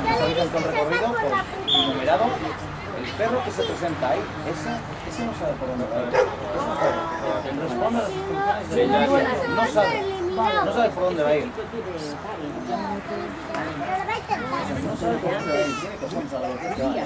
Nos avisan con recorrido, pues, numerado. El perro que se presenta ahí, ese no sabe por dónde va. Responde a las instrucciones del guía. No sabe por dónde va a ir. No sabe por dónde va a ir. Tiene que ser a la velocidad.